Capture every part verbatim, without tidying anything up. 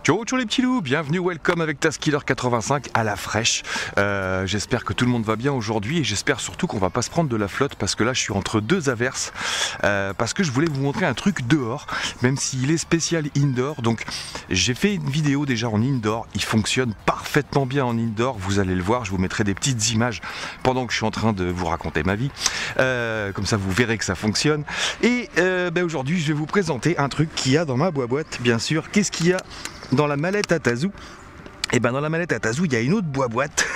Ciao, ciao les petits loups, bienvenue, welcome avec Taskiller quatre-vingt-cinq à la fraîche. Euh, j'espère que tout le monde va bien aujourd'hui et j'espère surtout qu'on va pas se prendre de la flotte parce que là je suis entre deux averses. Euh, parce que je voulais vous montrer un truc dehors, même s'il est spécial indoor. Donc j'ai fait une vidéo déjà en indoor, il fonctionne parfaitement bien en indoor, vous allez le voir, je vous mettrai des petites images pendant que je suis en train de vous raconter ma vie. Euh, comme ça vous verrez que ça fonctionne. Et euh, ben aujourd'hui je vais vous présenter un truc qu'il y a dans ma boîte, bien sûr. Qu'est-ce qu'il y a dans la mallette à Tazou? Et ben dans la mallette à Tazou, il y a une autre boîte.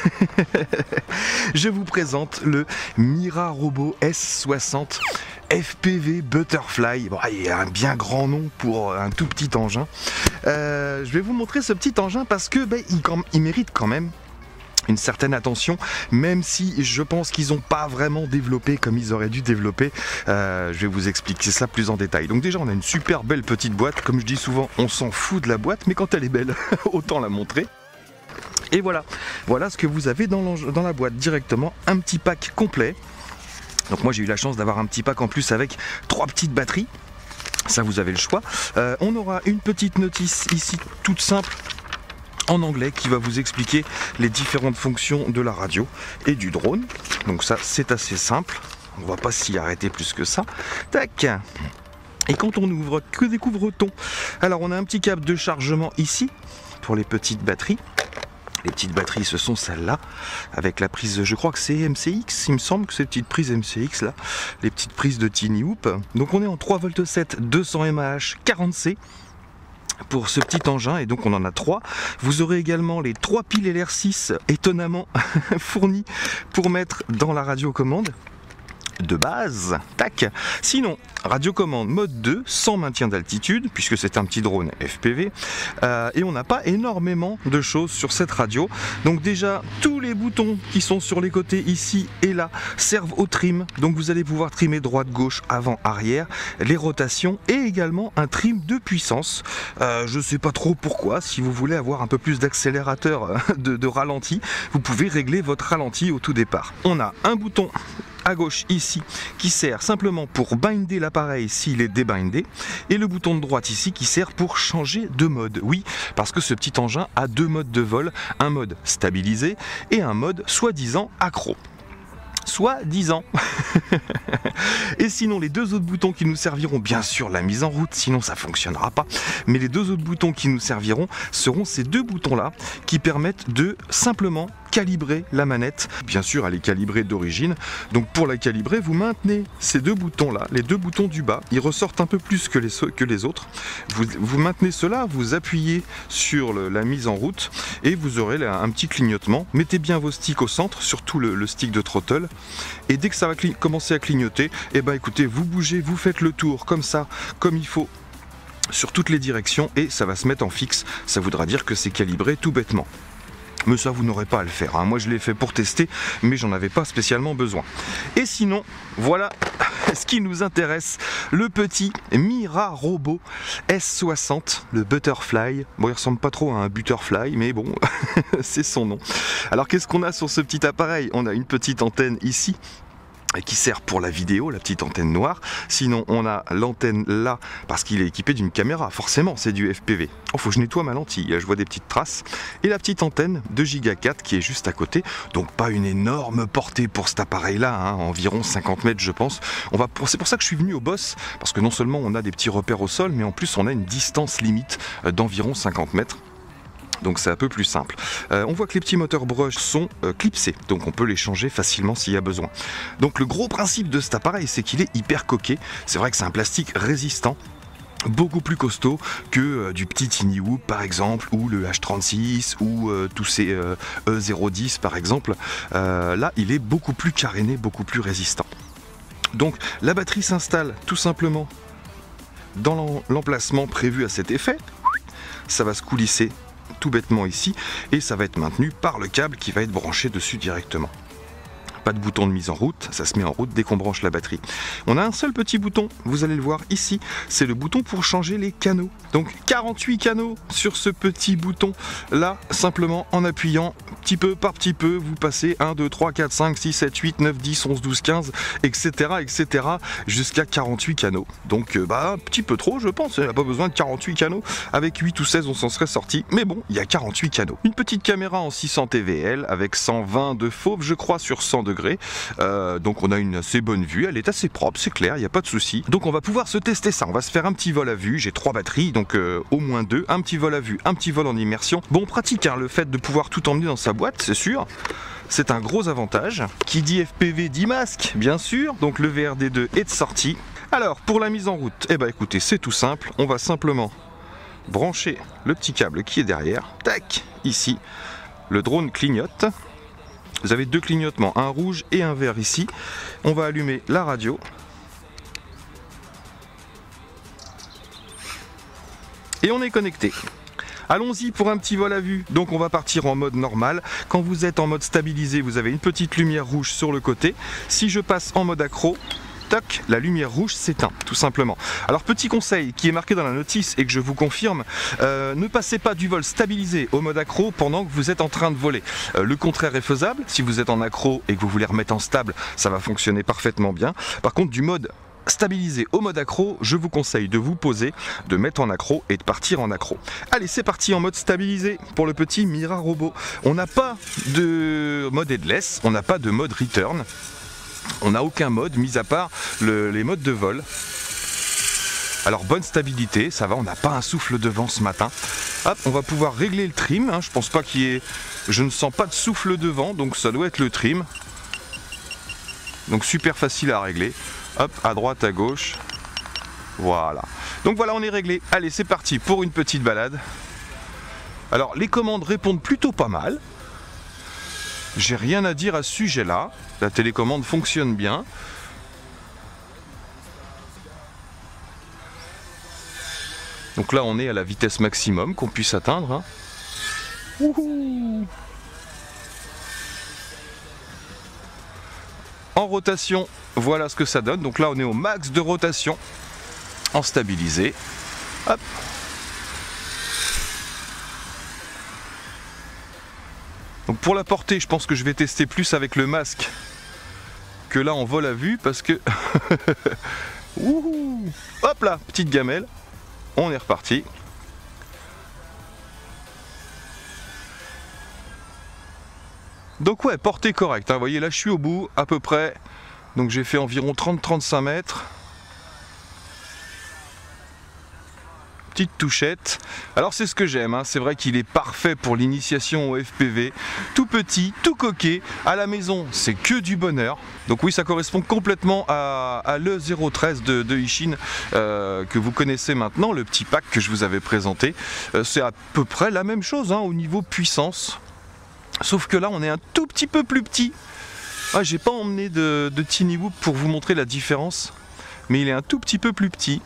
Je vous présente le Mira Robot S soixante F P V Butterfly. Bon, il y a un bien grand nom pour un tout petit engin. Euh, je vais vous montrer ce petit engin parce que ben, il, il mérite quand même une certaine attention, même si je pense qu'ils n'ont pas vraiment développé comme ils auraient dû développer. Euh, je vais vous expliquer ça plus en détail. Donc déjà on a une super belle petite boîte, comme je dis souvent on s'en fout de la boîte, mais quand elle est belle autant la montrer. Et voilà, voilà ce que vous avez dans, dans la boîte directement, un petit pack complet. Donc moi j'ai eu la chance d'avoir un petit pack en plus avec trois petites batteries, ça vous avez le choix. Euh, on aura une petite notice ici toute simple en anglais qui va vous expliquer les différentes fonctions de la radio et du drone. Donc ça c'est assez simple, on va pas s'y arrêter plus que ça. Tac. Et quand on ouvre, que découvre-t-on? Alors on a un petit câble de chargement ici pour les petites batteries. Les petites batteries ce sont celles-là, avec la prise, je crois que c'est M C X, il me semble que c'est petite prise M C X là, les petites prises de Tiny Hoop. Donc on est en trois volts sept, deux cents milliamps, quarante C pour ce petit engin, et donc on en a trois. Vous aurez également les trois piles L R six étonnamment fournies pour mettre dans la radiocommande de base. Tac. Sinon, radiocommande mode deux sans maintien d'altitude puisque c'est un petit drone F P V, euh, et on n'a pas énormément de choses sur cette radio. Donc déjà tous les boutons qui sont sur les côtés ici et là servent au trim, donc vous allez pouvoir trimer droite, gauche, avant, arrière, les rotations et également un trim de puissance. Euh, je sais pas trop pourquoi, si vous voulez avoir un peu plus d'accélérateur de, de ralenti, vous pouvez régler votre ralenti au tout départ. On a un bouton à gauche ici qui sert simplement pour binder l'appareil s'il est débindé, et le bouton de droite ici qui sert pour changer de mode. Oui, parce que ce petit engin a deux modes de vol, un mode stabilisé et un mode soi-disant accro. Soi-disant. Et sinon les deux autres boutons qui nous serviront, bien sûr la mise en route, sinon ça fonctionnera pas, mais les deux autres boutons qui nous serviront seront ces deux boutons là qui permettent de simplement calibrer la manette. Bien sûr elle est calibrée d'origine, donc pour la calibrer vous maintenez ces deux boutons là, les deux boutons du bas, ils ressortent un peu plus que les, que les autres, vous, vous maintenez cela, vous appuyez sur le, la mise en route et vous aurez là, un petit clignotement. Mettez bien vos sticks au centre, surtout le, le stick de throttle, et dès que ça va commencer à clignoter, et ben écoutez, vous bougez, vous faites le tour comme ça, comme il faut sur toutes les directions, et ça va se mettre en fixe. Ça voudra dire que c'est calibré tout bêtement. Mais ça vous n'aurez pas à le faire, hein. Moi je l'ai fait pour tester, mais j'en avais pas spécialement besoin. Et sinon, voilà ce qui nous intéresse, le petit Mira Robot S soixante, le Butterfly. Bon, il ressemble pas trop à un Butterfly, mais bon, c'est son nom. Alors qu'est-ce qu'on a sur ce petit appareil? On a une petite antenne ici qui sert pour la vidéo, la petite antenne noire. Sinon on a l'antenne là parce qu'il est équipé d'une caméra, forcément c'est du F P V. Oh, faut que je nettoie ma lentille, je vois des petites traces. Et la petite antenne deux giga quatre qui est juste à côté, donc pas une énorme portée pour cet appareil là, hein, environ cinquante mètres je pense. On va, c'est pour ça que je suis venu au boss, parce que non seulement on a des petits repères au sol, mais en plus on a une distance limite d'environ cinquante mètres. Donc c'est un peu plus simple. Euh, on voit que les petits moteurs brush sont euh, clipsés, donc on peut les changer facilement s'il y a besoin. Donc le gros principe de cet appareil, c'est qu'il est hyper coquet. C'est vrai que c'est un plastique résistant, beaucoup plus costaud que euh, du petit Tiny Hoop par exemple, ou le H trente-six, ou euh, tous ces euh, E zéro dix par exemple. Euh, là il est beaucoup plus caréné, beaucoup plus résistant. Donc la batterie s'installe tout simplement dans l'emplacement prévu à cet effet. Ça va se coulisser tout bêtement ici, et ça va être maintenu par le câble qui va être branché dessus directement. pas de bouton de mise en route, ça se met en route dès qu'on branche la batterie. On a un seul petit bouton, vous allez le voir ici, c'est le bouton pour changer les canaux. Donc quarante-huit canaux sur ce petit bouton là, simplement en appuyant petit peu par petit peu, vous passez un, deux, trois, quatre, cinq, six, sept, huit, neuf, dix, onze, douze, quinze, et cetera et cetera jusqu'à quarante-huit canaux. Donc bah un petit peu trop je pense, il n'y a pas besoin de quarante-huit canaux, avec huit ou seize on s'en serait sorti, mais bon, il y a quarante-huit canaux. Une petite caméra en six cents T V L avec cent vingt de fauve je crois sur cent degrés, euh, donc on a une assez bonne vue, elle est assez propre, c'est clair, il n'y a pas de souci. Donc on va pouvoir se tester ça, on va se faire un petit vol à vue, j'ai trois batteries, donc euh, au moins deux, un petit vol à vue, un petit vol en immersion. Bon pratique hein, le fait de pouvoir tout emmener dans sa boîte, c'est sûr. C'est un gros avantage. Qui dit F P V dit masque, bien sûr, donc le V R D deux est de sortie. Alors pour la mise en route, eh ben écoutez, c'est tout simple, on va simplement brancher le petit câble qui est derrière, tac, ici, le drone clignote. Vous avez deux clignotements, un rouge et un vert ici. On va allumer la radio. Et on est connecté. Allons-y pour un petit vol à vue. Donc on va partir en mode normal. Quand vous êtes en mode stabilisé, vous avez une petite lumière rouge sur le côté. Si je passe en mode accro, toc, la lumière rouge s'éteint, tout simplement. Alors petit conseil qui est marqué dans la notice et que je vous confirme, euh, ne passez pas du vol stabilisé au mode accro pendant que vous êtes en train de voler. Euh, le contraire est faisable, si vous êtes en accro et que vous voulez remettre en stable, ça va fonctionner parfaitement bien. Par contre du mode stabilisé au mode accro, je vous conseille de vous poser, de mettre en accro et de partir en accro. Allez, c'est parti en mode stabilisé pour le petit Mira Robot. On n'a pas de mode headless, on n'a pas de mode return. On n'a aucun mode, mis à part le, les modes de vol. Alors bonne stabilité, ça va, on n'a pas un souffle de vent ce matin. Hop, on va pouvoir régler le trim, hein, je pense pas qu'il y ait... Je ne sens pas de souffle de vent, donc ça doit être le trim. Donc super facile à régler. Hop, à droite, à gauche. Voilà. Donc voilà, on est réglé. Allez, c'est parti pour une petite balade. Alors les commandes répondent plutôt pas mal. J'ai rien à dire à ce sujet-là. La télécommande fonctionne bien. Donc là, on est à la vitesse maximum qu'on puisse atteindre. Hein. Wouhou! En rotation, voilà ce que ça donne. Donc là, on est au max de rotation en stabilisé. Hop. Donc pour la portée, je pense que je vais tester plus avec le masque que là en vol à vue parce que... Wouhou! Hop là, petite gamelle. On est reparti. Donc ouais, portée correcte. Hein. Vous voyez, là je suis au bout à peu près. Donc j'ai fait environ trente à trente-cinq mètres. Petite touchette. Alors c'est ce que j'aime, hein. C'est vrai qu'il est parfait pour l'initiation au F P V. Tout petit, tout coquet. À la maison, c'est que du bonheur. Donc oui, ça correspond complètement à, à l'E zéro treize de, de Ishin euh, que vous connaissez maintenant, le petit pack que je vous avais présenté. Euh, c'est à peu près la même chose hein, au niveau puissance. Sauf que là, on est un tout petit peu plus petit. Ah, j'ai pas emmené de, de Tiny Whoop pour vous montrer la différence. Mais il est un tout petit peu plus petit.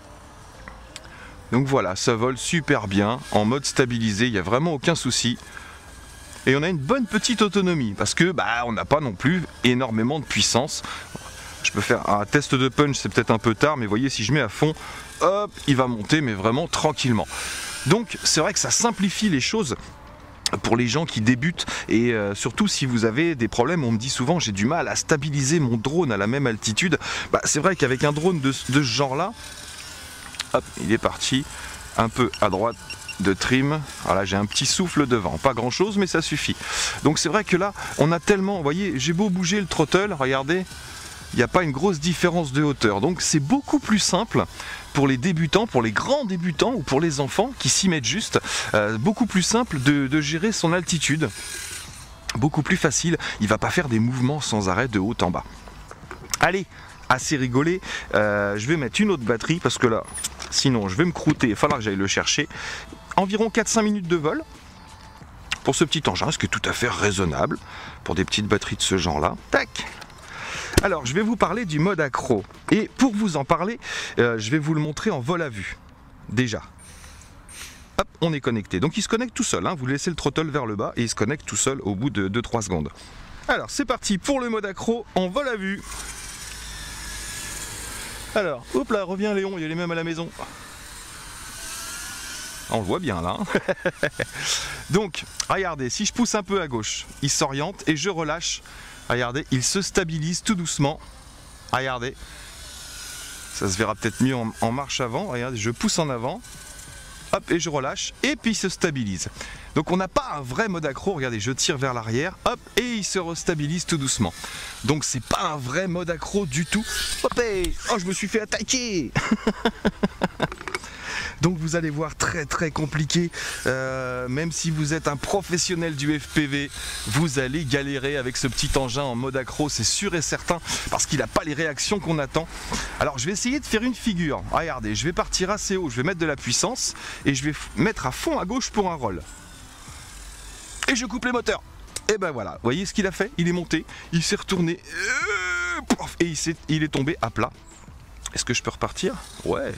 Donc voilà, ça vole super bien, en mode stabilisé, il n'y a vraiment aucun souci. Et on a une bonne petite autonomie, parce que bah on n'a pas non plus énormément de puissance. Je peux faire un test de punch, c'est peut-être un peu tard, mais vous voyez, si je mets à fond, hop, il va monter, mais vraiment tranquillement. Donc c'est vrai que ça simplifie les choses pour les gens qui débutent et euh, surtout si vous avez des problèmes. On me dit souvent j'ai du mal à stabiliser mon drone à la même altitude. Bah, c'est vrai qu'avec un drone de, de ce genre là, hop, il est parti un peu à droite de trim. Voilà, j'ai un petit souffle de vent, pas grand chose mais ça suffit. Donc c'est vrai que là on a tellement, vous voyez, j'ai beau bouger le throttle, regardez, il n'y a pas une grosse différence de hauteur. Donc c'est beaucoup plus simple pour les débutants, pour les grands débutants ou pour les enfants qui s'y mettent juste, euh, beaucoup plus simple de, de gérer son altitude, beaucoup plus facile, il ne va pas faire des mouvements sans arrêt de haut en bas. Allez, assez rigolé, euh, je vais mettre une autre batterie parce que là, sinon je vais me croûter, il va falloir que j'aille le chercher. Environ quatre à cinq minutes de vol pour ce petit engin, ce qui est tout à fait raisonnable pour des petites batteries de ce genre-là. Tac! Alors, je vais vous parler du mode accro. Et pour vous en parler, euh, je vais vous le montrer en vol à vue. Déjà. Hop, on est connecté. Donc il se connecte tout seul. Hein. Vous laissez le throttle vers le bas et il se connecte tout seul au bout de deux à trois secondes. Alors c'est parti pour le mode accro en vol à vue. Alors, hop là, revient Léon, il est même à la maison. On le voit bien là. Donc, regardez, si je pousse un peu à gauche, il s'oriente et je relâche. Regardez, il se stabilise tout doucement. Regardez. Ça se verra peut-être mieux en, en marche avant. Regardez, je pousse en avant. Hop, et je relâche. Et puis il se stabilise. Donc on n'a pas un vrai mode accro. Regardez, je tire vers l'arrière. Hop, et il se restabilise tout doucement. Donc c'est pas un vrai mode accro du tout. Hop, et... oh, je me suis fait attaquer. Donc vous allez voir, très très compliqué, euh, même si vous êtes un professionnel du F P V, vous allez galérer avec ce petit engin en mode accro, c'est sûr et certain, parce qu'il n'a pas les réactions qu'on attend. Alors je vais essayer de faire une figure. Regardez, je vais partir assez haut, je vais mettre de la puissance, et je vais mettre à fond à gauche pour un roll. Et je coupe les moteurs. Et ben voilà, vous voyez ce qu'il a fait? Il est monté, il s'est retourné, et il, est, il est tombé à plat. Est-ce que je peux repartir? Ouais.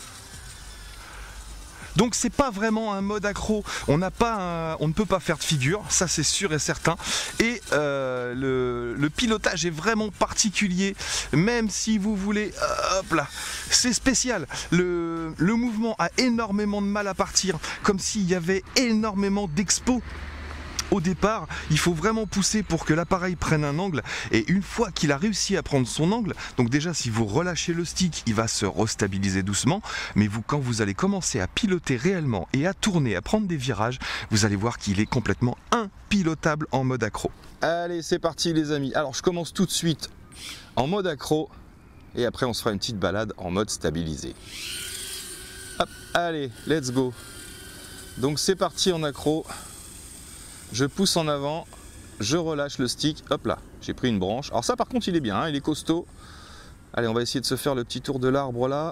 Donc c'est pas vraiment un mode accro, on n'a pas un, on ne peut pas faire de figure, ça c'est sûr et certain. Et euh, le, le pilotage est vraiment particulier, même si vous voulez, hop là, c'est spécial. Le, le mouvement a énormément de mal à partir, comme s'il y avait énormément d'expos. Au départ, il faut vraiment pousser pour que l'appareil prenne un angle, et une fois qu'il a réussi à prendre son angle, donc déjà si vous relâchez le stick, il va se restabiliser doucement, mais vous, quand vous allez commencer à piloter réellement et à tourner, à prendre des virages, vous allez voir qu'il est complètement impilotable en mode accro. Allez, c'est parti les amis. Alors je commence tout de suite en mode accro, et après on se fera une petite balade en mode stabilisé. Hop, allez, let's go. Donc c'est parti en accro. Je pousse en avant, je relâche le stick, hop là, j'ai pris une branche. Alors ça par contre il est bien, hein, il est costaud. Allez, on va essayer de se faire le petit tour de l'arbre là.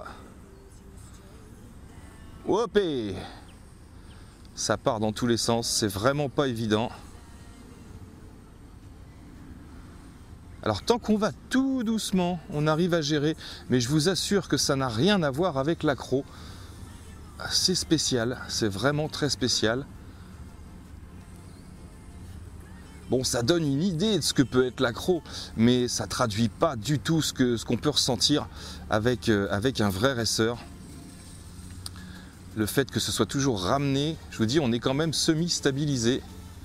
Hop, ça part dans tous les sens, c'est vraiment pas évident. Alors tant qu'on va tout doucement, on arrive à gérer, mais je vous assure que ça n'a rien à voir avec l'accro. C'est spécial, c'est vraiment très spécial. Bon, ça donne une idée de ce que peut être l'accro, mais ça ne traduit pas du tout ce que, ce qu'on peut ressentir avec, euh, avec un vrai racer. Le fait que ce soit toujours ramené, je vous dis, on est quand même semi-stabilisé.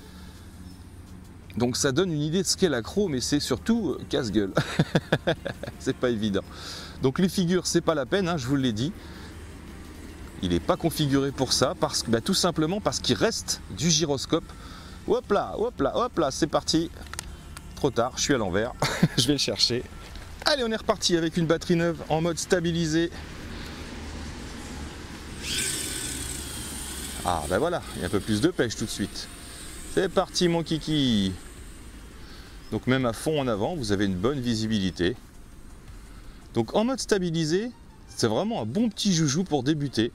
Donc ça donne une idée de ce qu'est l'accro, mais c'est surtout euh, casse-gueule. C'est pas évident. Donc les figures, c'est pas la peine, hein, je vous l'ai dit. Il n'est pas configuré pour ça, parce que, bah, tout simplement parce qu'il reste du gyroscope. Hop là, hop là, hop là, c'est parti. Trop tard, je suis à l'envers. Je vais le chercher. Allez, on est reparti avec une batterie neuve en mode stabilisé. Ah ben voilà, il y a un peu plus de pêche tout de suite. C'est parti mon kiki. Donc même à fond en avant, vous avez une bonne visibilité. Donc en mode stabilisé, c'est vraiment un bon petit joujou pour débuter.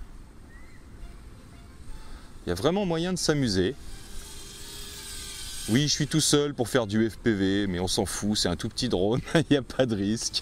Il y a vraiment moyen de s'amuser. Oui, je suis tout seul pour faire du F P V, mais on s'en fout, c'est un tout petit drone, il n'y a pas de risque.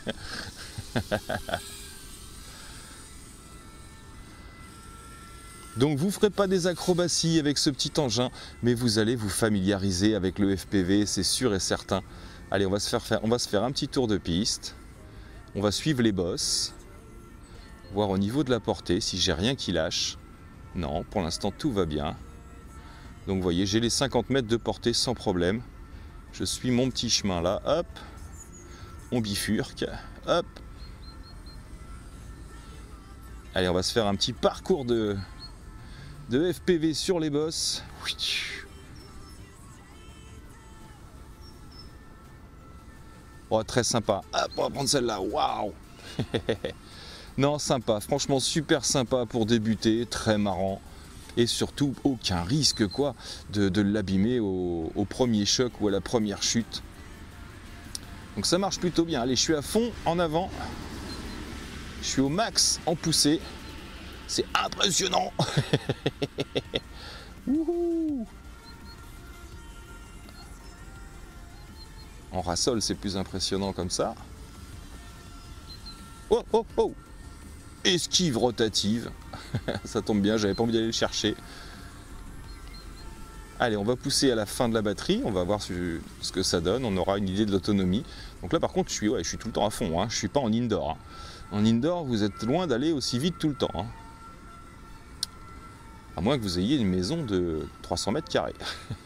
Donc vous ne ferez pas des acrobaties avec ce petit engin, mais vous allez vous familiariser avec le F P V, c'est sûr et certain. Allez, on va se faire, faire, on va se faire un petit tour de piste. On va suivre les bosses, voir au niveau de la portée si j'ai rien qui lâche. Non, pour l'instant tout va bien. Donc vous voyez, j'ai les cinquante mètres de portée sans problème. Je suis mon petit chemin là, hop. On bifurque, hop. Allez, on va se faire un petit parcours de, de F P V sur les bosses. Oh, très sympa. Hop, on va prendre celle-là, waouh. Non, sympa, franchement super sympa pour débuter, très marrant. Et surtout, aucun risque quoi de, de l'abîmer au, au premier choc ou à la première chute. Donc ça marche plutôt bien. Allez, je suis à fond en avant. Je suis au max en poussée. C'est impressionnant. Wouhou. En rassole, c'est plus impressionnant comme ça. Oh, oh, oh. Esquive rotative. Ça tombe bien, j'avais pas envie d'aller le chercher. Allez, on va pousser à la fin de la batterie, on va voir ce que ça donne, on aura une idée de l'autonomie. Donc là par contre, je suis, ouais, je suis tout le temps à fond, hein. Je ne suis pas en indoor. Hein. En indoor, vous êtes loin d'aller aussi vite tout le temps. Hein. À moins que vous ayez une maison de trois cents mètres carrés.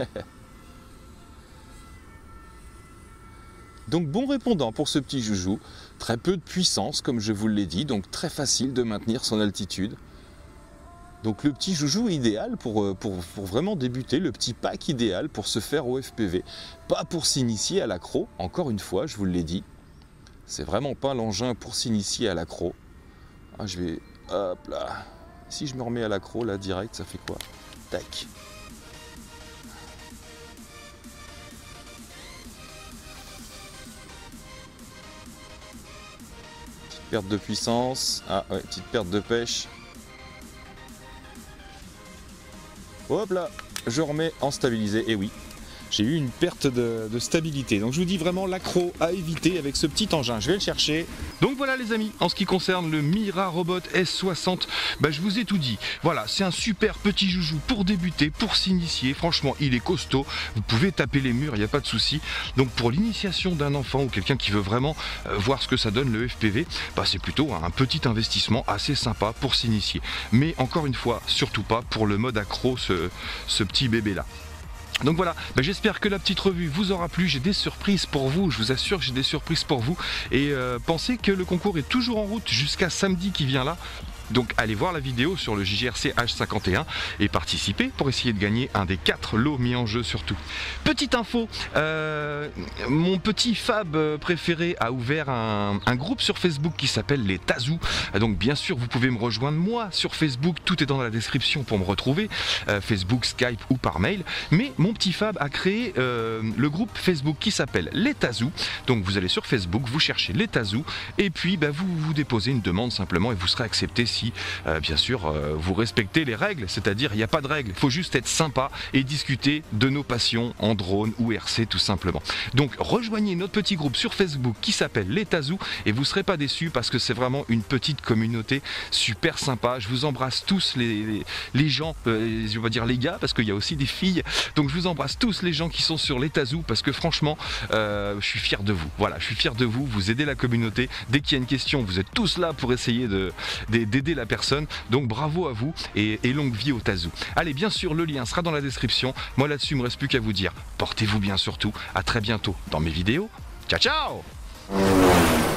Donc bon répondant pour ce petit joujou, très peu de puissance comme je vous l'ai dit, donc très facile de maintenir son altitude. Donc le petit joujou idéal pour, pour, pour vraiment débuter, le petit pack idéal pour se faire au F P V. Pas pour s'initier à l'accro, encore une fois, je vous l'ai dit. C'est vraiment pas l'engin pour s'initier à l'accro. Ah, je vais... Hop là. Si je me remets à l'accro là direct, ça fait quoi? Tac. Perte de puissance, ah ouais, petite perte de pêche. Hop là, je remets en stabilisé, et oui, j'ai eu une perte de, de stabilité. Donc je vous dis vraiment l'accro à éviter avec ce petit engin, je vais le chercher. Donc voilà les amis, en ce qui concerne le Mira Robot S soixante, bah, je vous ai tout dit. Voilà, c'est un super petit joujou pour débuter, pour s'initier. Franchement, il est costaud, vous pouvez taper les murs, il n'y a pas de souci. Donc pour l'initiation d'un enfant ou quelqu'un qui veut vraiment euh, voir ce que ça donne le F P V, bah, c'est plutôt un petit investissement assez sympa pour s'initier. Mais encore une fois, surtout pas pour le mode accro, ce, ce petit bébé là. Donc voilà, bah j'espère que la petite revue vous aura plu, j'ai des surprises pour vous, je vous assure que j'ai des surprises pour vous. Et euh, pensez que le concours est toujours en route jusqu'à samedi qui vient là. Donc allez voir la vidéo sur le J G R C H cinquante et un et participez pour essayer de gagner un des quatre lots mis en jeu surtout. Petite info, euh, mon petit Fab préféré a ouvert un, un groupe sur Facebook qui s'appelle les Tazou. Donc bien sûr vous pouvez me rejoindre moi sur Facebook, tout est dans la description pour me retrouver, euh, Facebook, Skype ou par mail. Mais mon petit Fab a créé euh, le groupe Facebook qui s'appelle les Tazou. Donc vous allez sur Facebook, vous cherchez les Tazou et puis bah, vous vous déposez une demande simplement et vous serez accepté si Si, euh, bien sûr euh, vous respectez les règles, c'est-à-dire il n'y a pas de règles, il faut juste être sympa et discuter de nos passions en drone ou R C tout simplement. Donc rejoignez notre petit groupe sur Facebook qui s'appelle les Tazou et vous ne serez pas déçus parce que c'est vraiment une petite communauté super sympa. Je vous embrasse tous les, les, les gens, euh, je vais dire les gars parce qu'il y a aussi des filles, donc je vous embrasse tous les gens qui sont sur les Tazou parce que franchement euh, je suis fier de vous. Voilà, je suis fier de vous, vous aidez la communauté, dès qu'il y a une question vous êtes tous là pour essayer de, d'aider la personne, donc bravo à vous et, et longue vie au Tazou. Allez, bien sûr le lien sera dans la description, moi là-dessus il me reste plus qu'à vous dire portez-vous bien surtout, à très bientôt dans mes vidéos, ciao ciao.